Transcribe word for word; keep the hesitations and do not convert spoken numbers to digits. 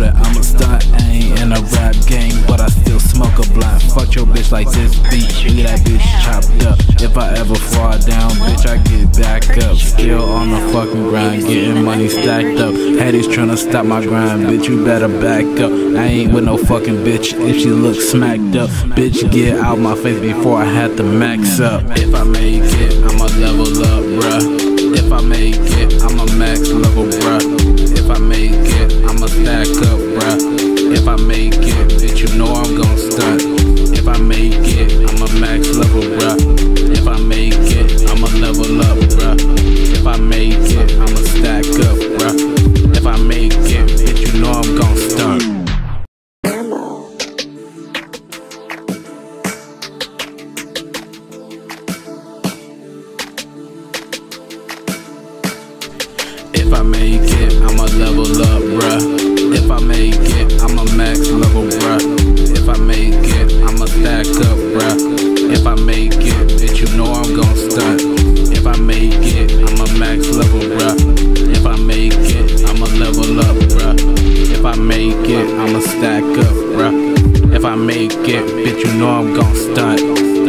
that I'm a stunt. I ain't in a rap game, but I still smoke a blunt. Fuck your bitch like this beat, leave that bitch chopped up. If I ever fall down, bitch, I get back up. Still on the fucking grind, getting money stacked up. Hatties tryna stop my grind, bitch, you better back up. I ain't with no fucking bitch if she look smacked up. Bitch, get out my face before I had to max up. If I make it, I'ma level up, bruh. If I make it, I'ma max level, bruh. If I make it, I'ma stack up, bruh. If I make it, bitch, you know I'm gon' stunt. If I make it, I'ma max level, bruh. If I make it, I'ma level up, bruh. If I make it, I'ma stack up, bruh. If I make it, bitch, you know I'm gon' stunt. If I make it, I'ma level up, bruh. If I make it, I'ma max level, bruh. If I make it, I'ma stack up, bruh. If I make it, bitch, you know I'm gon' stunt. If I make it, I'ma max level, bruh. If I make it, I'ma level up, bruh. If I make it, I'ma stack up, bruh. If I make it, bitch, you know I'm gon' stunt.